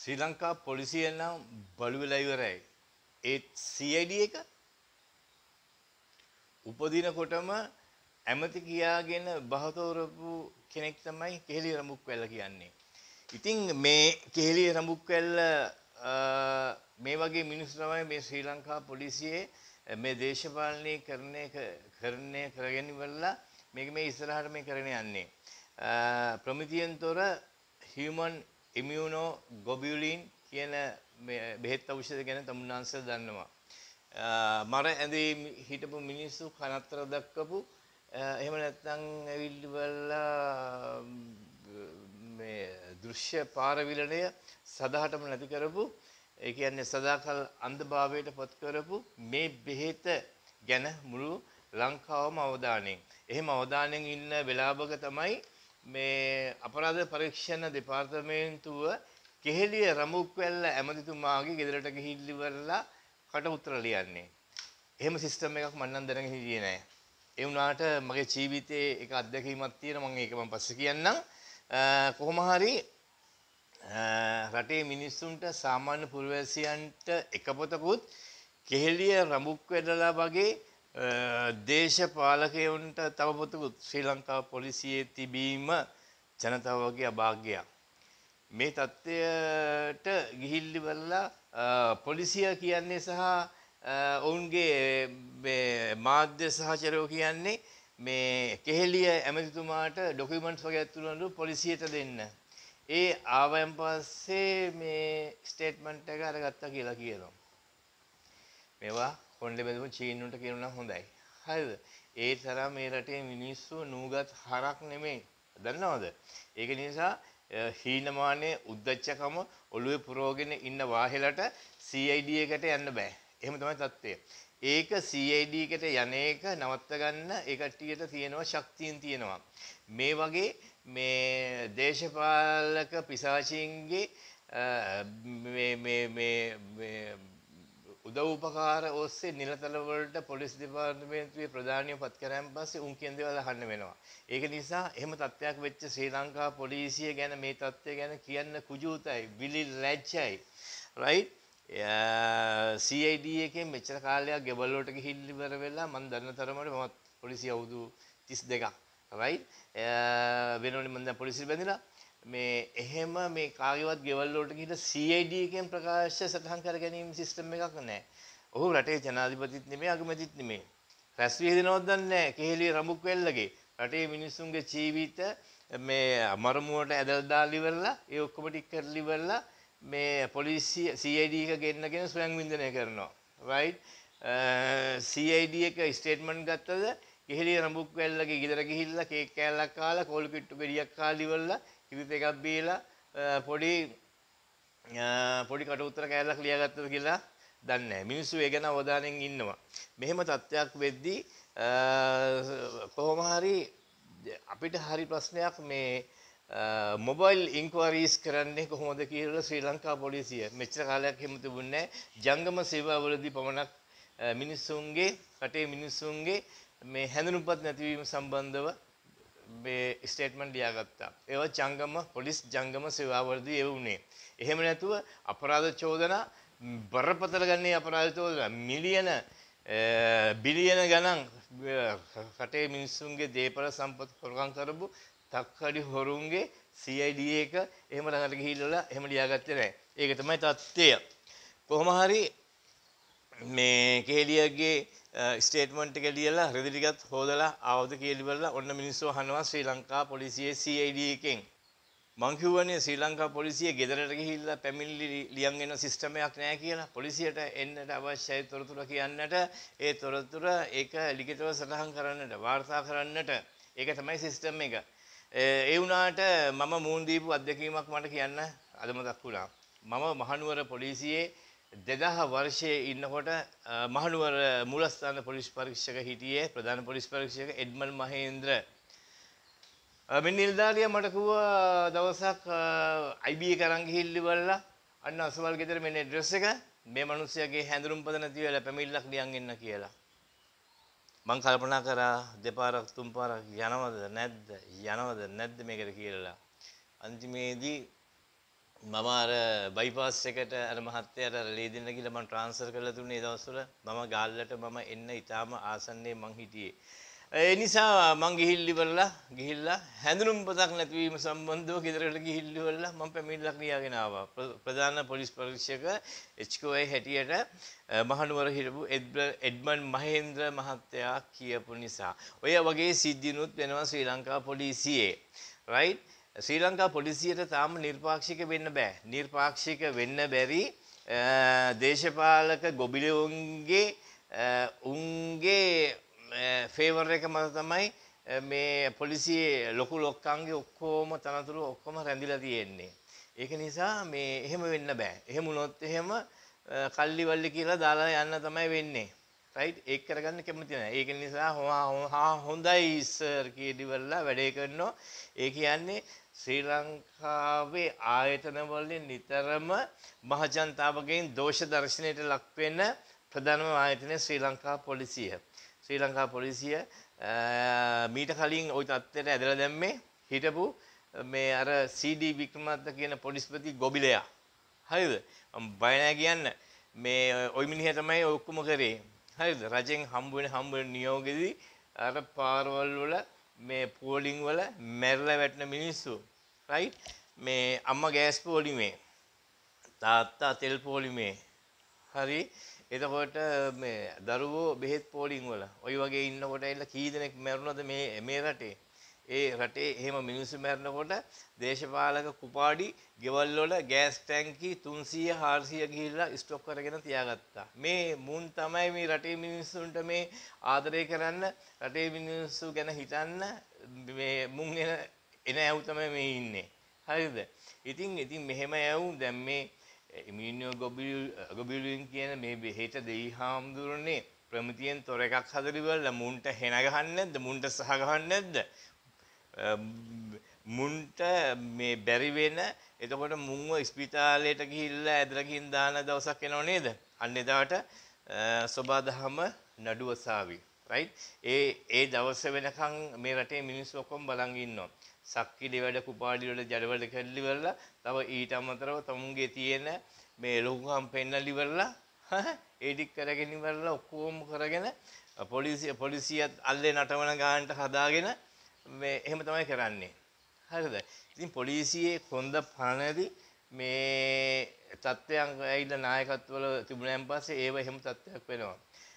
ශ්‍රී ලංකා පොලිසිය නම් බලු වෙලා ඉවරයි. ඒත් CID එක උපදිනකොටම ඇමති කියාගෙන බහතෝරපු කෙනෙක් තමයි කෙහෙලිය රඹුක්වැල්ල කියන්නේ. ඉතින් මේ කෙහෙලිය රඹුක්වැල්ල මේ වගේ මිනිස්සු තමයි මේ ශ්‍රී ලංකා පොලිසියේ මේ දේශපාලනීකරණය කරගෙන ඉවරලා මේක මේ ඉස්සරහට මේ කරගෙන යන්නේ. ප්‍රමිතියෙන්තොර human immunoglobulin කියන බෙහෙත් ඖෂධ ගැන තමුන්නාන්සලා දන්නවා. මර ඇඳේ හිටපු මිනිස්සු කනත්තර දක්වපු එහෙම නැත්නම් ඇවිල්ලා මේ දෘශ්‍ය පාරවිලණය සදාටම නැති කරපු ඒ කියන්නේ සදාකල් අන්ධභාවයට පත් කරපු මේ බෙහෙත ගැන මුළු ලංකාවම අවධානයෙන්. එහෙම අවධානයෙන් ඉන්න වෙලාවක තමයි මේ අපරාධ පරීක්ෂණ දෙපාර්තමේන්තුව කෙහෙලිය රඹුක්වැල්ල ඇමතිතුමාගේ ගෙදරට ගිහිල්ලා ඉවරලා කට උතර ලියන්නේ. එහෙම සිස්ටම් එකක් මම නම් දැනගෙන හිටියේ නෑ. ඒ වුණාට මගේ ජීවිතේ එක අත්දැකීමක් තියෙනවා මම ඒක මම පස්සේ කියන්නම්. කොහොම හරි රටේ මිනිස්සුන්ට සාමාන්‍ය පුරවැසියන්ට එක පොතකුත් කෙහෙලිය රඹුක්වැල්ලලා වගේ දේශපාලකයන්ට තව පොතකුත් ශ්‍රී ලංකා පොලිසියේ තිබීම ජනතාවගේ අභාග්‍යයක්. මේ தත්ත්වයට ගිහිල්ලිවලා පොලිසිය කියන්නේ සහ ඔවුන්ගේ මාධ්‍ය සහචරයෝ කියන්නේ මේ කෙහෙලිය ඇමතිතුමාට ඩොකියුමන්ට්ස් වගේ අතුලනලු පොලිසියට දෙන්න. ඒ ආවයන් පස්සේ මේ ස්ටේට්මන්ට් එක අරගත්තා කියලා කියනවා. මේවා කොණ්ඩේ බෙදපු චීනුන්ට කියනවා නම් හොඳයි. හරිද? ඒ තරම් මේ රටේ මිනිස්සු නූගත් හරක් නෙමෙයි. දන්නවද? ඒක නිසා හීනමානයේ උද්දච්චකම ඔළුවේ පුරවගෙන ඉන්න වාහෙලට CID එකට යන්න බෑ. එහෙම තමයි තත්ත්වය. ඒක CID එකට යන එක නවත්ත ගන්න ඒ කට්ටියට තියෙනවා ශක්තියින් තියෙනවා. මේ වගේ මේ දේශපාලක පිසාචීන්ගේ මේ උදව් උපකාර ඔස්සේ නිලතල වලට පොලිස් දෙපාර්තමේන්තුවේ ප්‍රධානියව පත් කරාන් පස්සේ උන් කියන දේවල් අහන්න වෙනවා. ඒක නිසා එහෙම තත්ත්වයක් වෙච්ච ශ්‍රී ලංකා පොලිසිය ගැන මේ තත්ත්වය ගැන කියන්න කුජූතයි, විලි ලැජ්ජයි. right? CID එකෙන් මෙච්චර කාලයක් ගෙවල් වලට ගිහිල්ලා ඉවර වෙලා මම දන්න තරමට මම පොලිසිය අවුරුදු 32ක්. right? වෙනෝනේ මම දැන් පොලිසිය බැඳිලා මේ එහෙම මේ කාගේවත් ගෙවල් වලට ගිහිල්ලා CID එකෙන් ප්‍රකාශ සටහන් කර ගැනීම සිස්ටම් එකක් නැහැ. ඔහු රටේ ජනාධිපතිත් නෙමෙයි අගමැතිත් නෙමෙයි. රැස් විහිදෙනවද දන්නේ නැහැ. කෙහෙලිය රඹුක්වැල්ලගේ රටේ මිනිස්සුන්ගේ ජීවිත මේ මරමුවට ඇදලා දාලා ඉවරලා ඒ ඔක්කොම ටික කරලා ඉවරලා මේ පොලිසිය CID එක ගෙන්නගෙන ස්වයං වින්දනය කරනවා. right? CID එක ස්ටේට්මන්ට් ගත්තද කෙහෙලිය රඹුක්වැල්ලගේ ගෙදර ගිහිල්ලා කේක් කෑල්ලක් කාලා කෝල් පිට්ටු ගෙඩියක් කාලා ඉවරලා කිරිත එකක් බීලා පොඩි කට උතර කෑල්ලක් ලියාගත්තද කියලා දන්නේ නැහැ. මිනිස්සු ඒ ගැන අවධානයෙන් ඉන්නවා. මෙහෙම තත්ත්වයක් වෙද්දී කොහොම හරි අපිට හරි ප්‍රශ්නයක් මේ මොබයිල් ඉන්ක්වයරිස් කරන්නේ කොහොමද කියලා ශ්‍රී ලංකා පොලිසිය මෙච්චර කාලයක් හිම තිබුණේ ජංගම සේවාවලදී පමණක් මිනිස්සුන්ගේ රටේ මිනිස්සුන්ගේ මේ හැඳුනුම්පත් නැතිවීම සම්බන්ධව මේ ස්ටේට්මන්ට් ලියාගත්තා. ඒවා ජංගම පොලිස් ජංගම සේවාවලදී ඒ වුණේ. එහෙම නැතුව අපරාධ චෝදනා බරපතල ගන්නේ අපරාධ චෝදනා මිලියන බිලියන ගණන් රටේ මිනිස්සුන්ගේ දේපල සම්පත් හොරකම් කරපු තක්කඩි හොරුන්ගේ CID එක එහෙම ළඟට ගිහිල්ලා එහෙම ලියාගත්තේ නැහැ. ඒක තමයි තත්ත්වය. කොහොම හරි මේ කෙහෙලියගේ ස්ටේට්මන්ට් එක ලියලා රෙදි ටිකත් හොදලා ආවද කියලා ඉවරලා ඔන්න මිනිස්සු අහනවා ශ්‍රී ලංකා පොලිසියේ CID එකෙන්. මං කියවනේ ශ්‍රී ලංකා පොලිසිය ගෙදරට ගිහිල්ලා පැමිණිලි ලියන් එන සිස්ටම් එකක් නැහැ කියලා. පොලිසියට එන්නට අවශ්‍යයි තොරතුරු කියන්නට ඒ තොරතුර ඒක ලිඛිතව සටහන් කරන්නට වාර්තා කරන්නට ඒක තමයි සිස්ටම් එක. ඒ වුණාට මම මූණ දීපු අත්දැකීමක් මට කියන්න අද මතක් වුණා. මම මහනුවර පොලිසියේ 2000 වර්ෂයේ ඉන්නකොට මහනුවර මූලස්ථාන පොලිස් පරීක්ෂක හිටියේ ප්‍රධාන පොලිස් පරීක්ෂක එඩ්මන් මහේන්ද්‍ර. මේ නිලධාරියා මට කිව්වා දවසක් IB එක අරන් ගිහිල්ලා ඉවරලා අන්න අසවල් ගෙදර මෙන්න ඇඩ්‍රස් එක මේ මිනිස්සයාගේ හැඳුනුම්පත නැති වෙලා පැමිණිල්ලක් ලියන් එන්න කියලා. මං කල්පනා කරා දෙපාරක් තුන් පාරක් යනවද නැද්ද මේකට කියලා. අන්තිමේදී මම අර බයිපාස් එකට අර මහත්තයාට අර ලේ දෙන්න කියලා මම ට්‍රාන්ස්ෆර් කරලා දුන්නේ ඒ දවස්වල මම ගාල්ලට මම එන්න ඉතාම ආසන්නයේ මං හිටියේ. ඒ නිසා මං ගිහිල්ලා හැඳුනුම් පතක් නැතිවීම සම්බන්ධව ගෙදරට ගිහිල්ලා මම පැමිණිල්ලක් ලියාගෙන ආවා. ප්‍රධාන පොලිස් පරීක්ෂක HQI හැටියට මහනුවර හිටපු එඩ්මන්ඩ් මහේන්ද්‍ර මහත්තයා කියපු නිසා. ඔය වගේ සිද්ධිනුත් වෙනවා ශ්‍රී ලංකා පොලිසියේ. right? ශ්‍රී ලංකා පොලිසියට තාම නිර්පාක්ෂික වෙන්න බෑ. නිර්පාක්ෂික වෙන්න බැරි දේශපාලක ගොබිලවුන්ගේ උන්ගේ ෆේවර් එක මත තමයි මේ පොලිසියේ ලොකු ලොක්කන්ගේ ඔක්කොම තනතුරු ඔක්කොම රැඳිලා තියෙන්නේ. ඒක නිසා මේ එහෙම වෙන්න බෑ. එහෙම වුණොත් එහෙම කල්ලි වල්ලි කියලා දාලා යන්න තමයි වෙන්නේ. රයිට්? ඒක කරගන්න කැමති නැහැ. ඒක නිසා හොඳයි සර් කීඩිවලා වැඩේ කරනවා. ඒ කියන්නේ ශ්‍රී ලංකාවේ ආයතන වලින් නිතරම මහජනතාවගෙන් දෝෂ දර්ශනයට ලක් වෙන ප්‍රධානම ආයතනය ශ්‍රී ලංකා පොලිසිය. ශ්‍රී ලංකා පොලිසිය මීට කලින් ওই තත්ත්වයට ඇදලා දැම්මේ හිටපු මේ අර CD වික්‍රමරත්න කියන පොලිස්පති ගොබිලයා. හරිද? මම බය නැහැ කියන්න. මේ ওই මිනිහා තමයි ඔක්කොම කරේ. හරිද? රජෙන් හම්බ වෙන නියෝගෙදී අර පාරවල් වල මේ පෝලිං වල මැරලා වැටෙන මිනිස්සු. රයිට්? මේ අම්මා ගෑස් පෝලිමේ. තාත්තා තෙල් පෝලිමේ. හරි? එතකොට මේ දරුවෝ බෙහෙත් පෝලිං වල ওই වගේ ඉන්නකොට එන්න කී දෙනෙක් මැරුණද මේ රටේ? ඒ රටේ එහෙම මිනිස්සු මැරෙනකොට දේශපාලක කුපාඩි ගෙවල් වල ගෑස් ටැංකි 300 400 ගිහිල්ලා ස්ටොක් කරගෙන තියාගත්තා. මේ මුන් තමයි මේ රටේ මිනිස්සුන්ට මේ ආදරය කරන්න, රටේ මිනිස්සු ගැන හිතන්න මේ මුන් එන ඇව් තමයි මේ ඉන්නේ. හරිද? ඉතින් මෙහෙම ඇව් දැන් මේ ඉමිනියෝ ගොබිලුන් කියන මේ බෙහෙත දෙයි හාමුදුරනේ ප්‍රමිතියෙන් තොර එකක් හදලිවල මුන්ට හෙන ගහන්නේ නැද්ද? මුන්ට සහ ගහන්නේ නැද්ද? මුන්ට මේ බැරි වෙන එතකොට මුන්ව ස්පිතාලයට ගිහිල්ලා ඇදලා ගින් දාන දවසක් එනව නේද? අන්න එදාට සබාදහම නඩුවසාවි. right? ඒ දවස වෙනකන් මේ රටේ මිනිස්සු ඔක්කොම බලන් ඉන්නවා. සක්කිලි වැඩ කුපාඩි වල ජඩ වැඩ කැල්ලි වල තව ඊට අමතරව තමුන්ගේ තියෙන මේ ලොකුකම් පෙන්නලි වල ඒ ටික කරගෙන ඉවරලා ඔක්කොම කරගෙන පොලිසියත් අල්ලේ නටවන ගානට හදාගෙන මේ එහෙම තමයි කරන්නේ. හරිද? ඉතින් පොලිසියේ කොන්ද පනරි මේ තත්ත්වයන් ඇවිල්ලා නායකත්වවල තිබුණාන් පස්සේ ඒව එහෙම තත්ත්වයක් වෙනවා.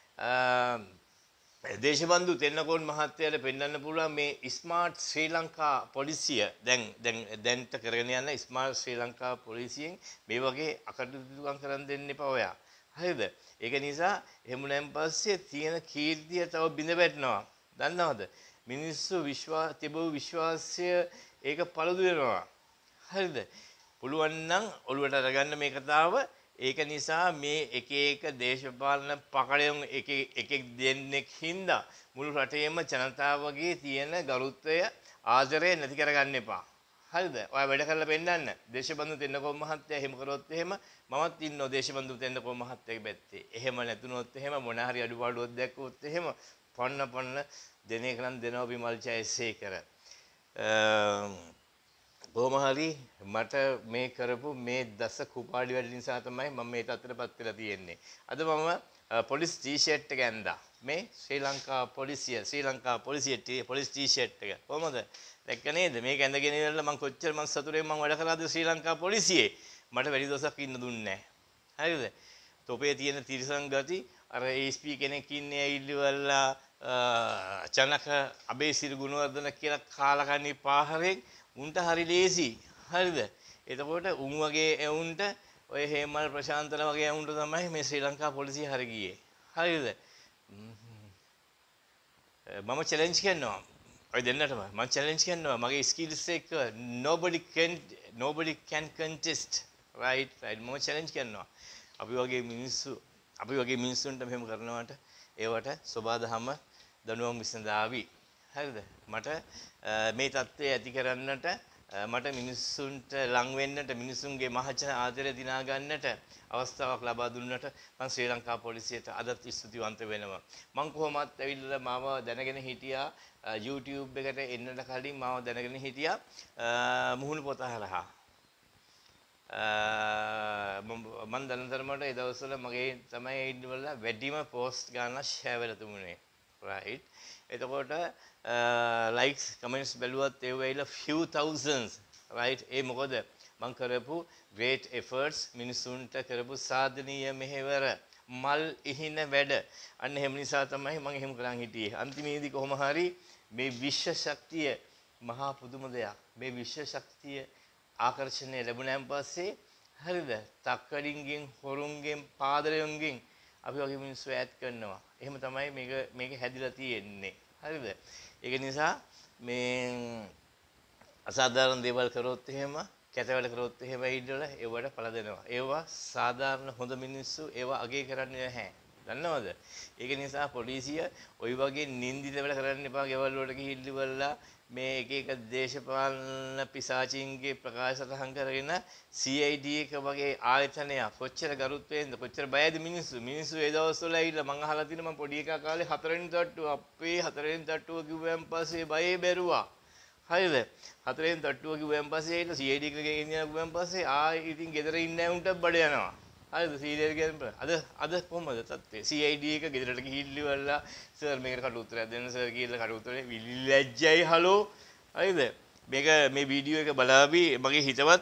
දේශබන්දු තෙන්නකෝන් මහත්තයාට පෙන්වන්න පුළුවන් මේ ස්මාර්ට් ශ්‍රී ලංකා පොලිසිය දැන්ට කරගෙන යන ස්මාර්ට් ශ්‍රී ලංකා පොලිසියෙන් මේ වගේ අකටයුතුකම් කරන් දෙන්න එපා ඔයා. හරිද? ඒක නිසා එහෙම නැන් පස්සේ තියෙන කීර්තිය තව බිඳ වැටෙනවා. දන්නවද? මිනිස්සු තිබූ විශ්වාසය ඒක පළුදු වෙනවා. හරිද? පුළුවන් නම් ඔළුවට අරගන්න මේ කතාව. ඒක නිසා මේ එක දේශපාලන පකඩයන් එක දෙන්නෙක් හින්දා මුළු රටේම ජනතාවගේ තියෙන ගරුත්වය ආදරය නැති කරගන්න එපා. හරිද? ඔයා වැඩ කරලා පෙන්නන්න. දේශබන්දු තෙන්නකෝන් මහත්තයා එහෙම කරොත් එහෙම මමත් ඉන්නවා දේශබන්දු තෙන්නකෝන් මහත්තයාගේ පැත්තේ. එහෙම නැතුනොත් එහෙම මොන හරි අඩුපාඩුවක් දැක්කොත් එහෙම පන්න දෙන එක නම් දෙනවා විමල් ජයසේකර. කොහොම හරි මට මේ කරපු මේ දස කුපාඩි වැඩ නිසා තමයි මම මේ තත්ත්වයටපත් වෙලා තියෙන්නේ. අද මම පොලිස් ටී-ෂර්ට් එක ඇඳා. මේ ශ්‍රී ලංකා පොලිසිය පොලිස් ටී-ෂර්ට් එක. කොහමද? දැක්ක නේද? මේක ඇඳගෙන ඉඳලා මම කොච්චර සතුටෙන් මම වැඩ කරාද ශ්‍රී ලංකා පොලිසියේ. මට වැඩි දවසක් ඉන්න දුන්නේ නැහැ. හරිද? තොපේ තියෙන තිරසං ගති අර ASP කෙනෙක් ඉන්නේ ඇවිල්ලිවලා චනක අබේසිරි ගුණවර්ධන කියලා කාලකන්ණි පාහරෙන් උන්ට හරි ලේසි. හරිද? එතකොට උන් වගේ එවුන්ට ඔය හේමල් ප්‍රශාන්තල වගේ එවුන්ට තමයි මේ ශ්‍රී ලංකා පොලිසිය හරි ගියේ. හරිද? මම චැලෙන්ජ් කරනවා. ඔය දෙන්නටම මම චැලෙන්ජ් කරනවා. මගේ ස්කිල්ස් එක nobody can contest. right? මම චැලෙන්ජ් කරනවා. අපි වගේ මිනිස්සුන්ට මෙහෙම කරනවට ඒවට සබාදහම දනුවම් විසඳාවි. හරිද? මට මේ தත්ත්වය ඇති කරන්නට මට මිනිස්සුන්ට ලං වෙන්නට මිනිසුන්ගේ මහජන ආදරය දිනා ගන්නට අවස්ථාවක් ලබා දුන්නට මම ශ්‍රී ලංකා පොලිසියට අදත් ස්තුතිවන්ත වෙනවා. මම කොහොමත් ඇවිල්ලා මාව දැනගෙන හිටියා YouTube එකට එන්නට කලින් මාව දැනගෙන හිටියා මුහුණු පොත හරහා. මම දන්න තරමට ඒ දවස්වල මගේ තමයි ඉන්නවල වැඩිම පෝස්ට් ගන්න ෂෙයා වෙලා තිබුණේ right එතකොට likes comments බැලුවත් ඒ වෙයිලා few thousands right ඒ මොකද මම කරපු great efforts මිනිසුන්ට කරපු සාධනීය මෙහෙවර මල් ඉහින වැඩ අන්න එහෙම නිසා තමයි මම එහෙම කරන් හිටියේ අන්තිමේදී කොහොම හරි මේ විශ්ව ශක්තිය මහා පුදුම දෙයක් මේ විශ්ව ශක්තිය ආකර්ෂණය ලැබුණාන් පස්සේ හරිද තක්කඩින්ගෙන් හොරුන්ගෙන් පාදරයන්ගෙන් අපි වගේ මිනිස්සු ඈත් කරනවා එහෙම තමයි මේක හැදිලා තියෙන්නේ හරිද ඒක නිසා මේ අසාධාරණ දේවල් කරොත් එහෙම කැතවල කරොත් එහෙම ඉන්නවල ඒවට පළ දෙනවා ඒවා සාධාරණ හොඳ මිනිස්සු ඒවා අගේ කරන්නේ නැහැ දන්නවද ඒක නිසා පොලිසිය ওই වගේ නින්දිත වැඩ කරන්න එපා ගෙවල් වලට ගිහිල්ලිවලා මේ එක එක දේශපාලන පිසාචින්ගේ ප්‍රකාශ සටහන් කරගෙන CID එක වගේ ආයතනයක් කොච්චර ගරුත්වයෙන්ද කොච්චර බයද මිනිස්සු ඒ දවස්වල ඇවිල්ලා මං අහලා තියෙනවා මං පොඩි එකා කාලේ 4 වෙනි තට්ටුව අපේ 4 වෙනි තට්ටුව කිව්වන් පස්සේ බයේ බැරුවා හරිද 4 වෙනි තට්ටුව කිව්වන් පස්සේ ඇවිල්ලා CID එක ගෙනියන කිව්වන් පස්සේ ඉතින් ගෙදර ඉන්න උන්ට බඩ යනවා හරිද සීරියල් කියන්නේ අද කොහමද තත්ත්වය CID එක ගෙදරට ගිහිල්ලිවලා සර් මේකට කට උත්තරයක් දෙන්න සර් කියලා කට උත්තරේ විලිලැජ්ජයි හලෝ හරිද මේ වීඩියෝ එක බලාවි මගේ හිතවත්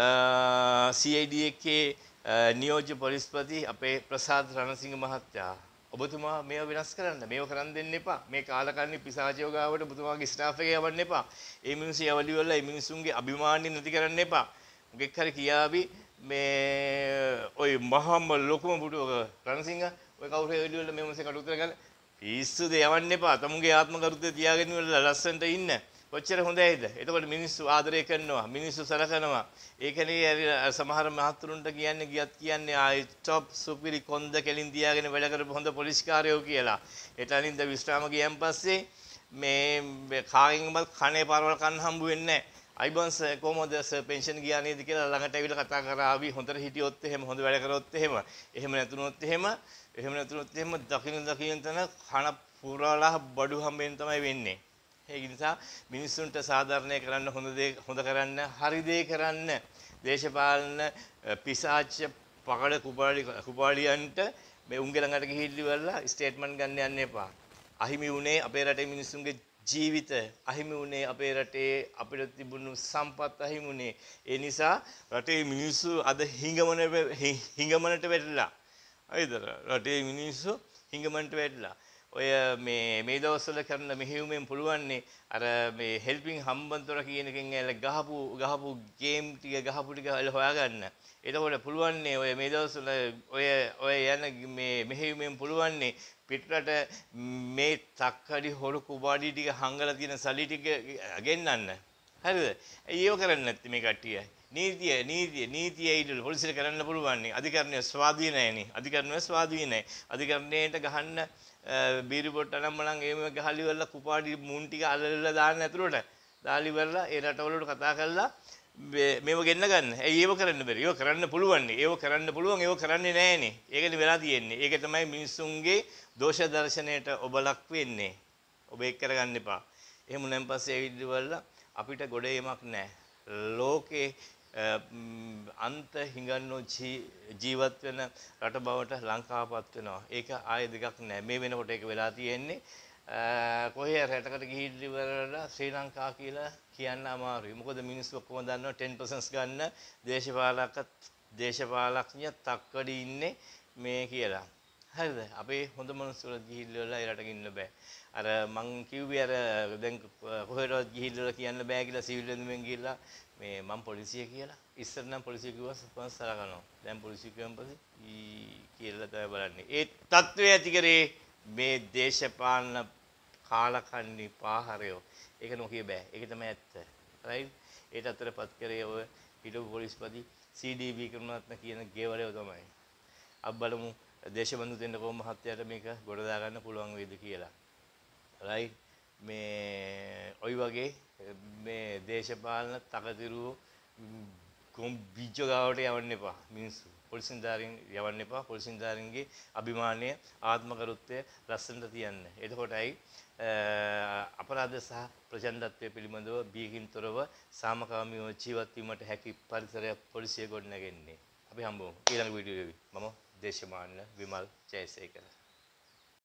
CID එකේ නියෝජ්‍ය පොලිස්පති අපේ ප්‍රසාද් රණසිංහ මහත්තයා ඔබතුමා මේව වෙනස් කරන්න මේව කරන් දෙන්න එපා මේ කාලකන්ණි පිසාචයෝ ගාවට ඔබතුමාගේ ස්ටාෆ් එක යවන්න එපා ඒ මිනිස්සු යවලි වල ඒ මිනිස්සුන්ගේ අභිමානිය නැති කරන්න එපා මොකෙක් හරි කියාවි මේ ඔය මහම ලොකුම පුටුවක රණසිංහ ඔය කවුරු හරි එළිවල මේ මොනසේ කට උතර ගන්න පිස්සුද යවන්න එපා තමුගේ ආත්ම කරුතේ තියාගෙන ඉවල ලස්සනට ඉන්න කොච්චර හොඳයිද එතකොට මිනිස්සු ආදරය කරනවා මිනිස්සු සලකනවා ඒකනේ සමහර මහතුරුන්ට කියන්නේ ගියත් කියන්නේ ආයි টොප් සුපිරි කොන්ද කෙලින් තියාගෙන වැඩ කරපු හොඳ පොලිස්කාරයෝ කියලා එතනින්ද විශ්‍රාම ගියන් පස්සේ මේ කාගෙන්වත් කනේ පාරවල් කන්න හම්බ වෙන්නේ නැහැ අයිබන්ස් කොහොමද සර් පෙන්ෂන් ගියා නේද කියලා ළඟට ඇවිල්ලා කතා කරාවි හොඳට හිටියොත් එහෙම හොඳ වැඩ කරොත් එහෙම නැතුනොත් එහෙම දකින්න තන කන පුරාලා බඩු හම්බෙන්න තමයි වෙන්නේ ඒ නිසා මිනිස්සුන්ට සාධාරණය කරන්න හොඳ කරන්න හරි දේ කරන්න දේශපාලන පිසාච පකඩ කුපාඩියන්ට මේ උන්ගේ ළඟට ගිහිල්ලිවලා ස්ටේට්මන්ට් ගන්න යන්න එපා අහිමි වුණේ අපේ රටේ මිනිස්සුන්ගේ ජීවිත අහිමි වුණේ අපේ රටේ අපිට තිබුණු සම්පත් අහිමි වුණේ ඒ නිසා රටේ මිනිස්සු අද හිඟමනට වැටිලා හරිද රටේ මිනිස්සු හිඟමනට වැටිලා ඔය මේ දවස්වල කරන මෙහෙයුමෙන් පුළුවන්නේ අර මේ හෙල්පින් හම්බන්තොට කියන එකෙන් ඇවිල්ලා ගහපු ගේම් ටික හොයාගන්න. එතකොට පුළුවන්නේ ඔය මේ දවස්වල ඔය යන මේ මෙහෙයුමෙන් පුළුවන්නේ පිටරට මේ තක්කඩි හොරු කුබාඩි ටික හංගලා තියෙන සල්ලි ටික ගෙන්නන්න. හරිද? ඒව කරන්නේ නැත්නම් මේ කට්ටිය. නීතිය ඉදල පොලිසියට කරන්න පුළුවන්නේ. අධිකරණය ස්වාධීනයිනේ. අධිකරණයට ගහන්න බීරි පොට්ට නම්මනම් එහෙම ගහලි වල කුපාඩි මුන් ටික අල්ලලා දාන්න ඇතුළට. දාලි වල ඒ රටවලට කතා කරලා මේව ගෙන්න ගන්න. ඒව කරන්න බැරි. ඒව කරන්න පුළුවන්. ඒව කරන්න පුළුවන්. ඒව කරන්නේ නැහනේ. ඒකනේ වෙලා තියෙන්නේ. ඒක තමයි මිනිස්සුන්ගේ දෝෂ දර්ශනයට ඔබ ලක් වෙන්නේ. ඔබ ඒක කරගන්න එපා. එහෙම නැන් පස්සේ ඒ විදිහවල අපිට ගොඩේමක් නැහැ. ලෝකේ අන්ත හිඟන්නෝ ජීවත් වෙන රට බවට ලංකාවපත් වෙනවා. ඒක ආයෙ දෙකක් නැහැ. මේ වෙනකොට ඒක වෙලා තියෙන්නේ. කොහේ රටකට ගිහිල්ලි වලලා ශ්‍රී ලංකා කියලා කියන්න අමාරුයි. මොකද මිනිස්සු ඔක්කොම දන්නවා 10% ගන්න දේශපාලඥ තක්කඩි ඉන්නේ මේ කියලා. හරිද? අපේ හොඳ මිනිස්සුලා ගිහිල්ලි වලලා ඒ රටක ඉන්න බෑ. අර මං කිව්වේ අර දැන් කොහෙටවත් ගිහිල්ලා කියන්න බෑ කියලා සිවිල් වෙනුවෙන් ගිහිල්ලා මේ මම පොලිසිය කියලා. ඉස්සර නම් පොලිසිය කිව්වා සපන්ස් සලකනවා. දැන් පොලිසිය කියවන් පස්සේ කියලා තමයි බලන්නේ. ඒ තත්ත්වය ඇති කරේ මේ දේශපාලන කාලකන්ණි පාහරයෝ. ඒක නොකිය බෑ. ඒක තමයි ඇත්ත. රයිට්? ඒට අතරපත් කරේ ඔය හිටපු පොලිස්පති CDB කරුණාත්ම කියන ගේවරයෝ තමයි. අපි බලමු දේශබන්දු දෙන්න කොහොම මහත්තයාට මේක ගොඩ දා ගන්න පුළුවන් වේද කියලා. රයිට්? මේ ඔය වගේ මේ දේශපාලන තකතිරු කොම් බීජ ගාවට යවන්න එපා මිනිස්සු. පොලිස් නිලධාරීන් යවන්න එපා. පොලිස් නිලධාරීන්ගේ අභිමානය ආත්මගරුත්වය ලස්සනට තියන්න. එතකොටයි අපරාධ සහ ප්‍රචණ්ඩත්වය පිළිබඳව බියකින් තොරව සාමකාමීව ජීවත් වීමට හැකි පරිසරයක් පොලිසිය ගොඩනගන්නේ. අපි හම්බුමු ඊළඟ වීඩියෝවේ. මම දේශමාන විමල් ජයසේකර.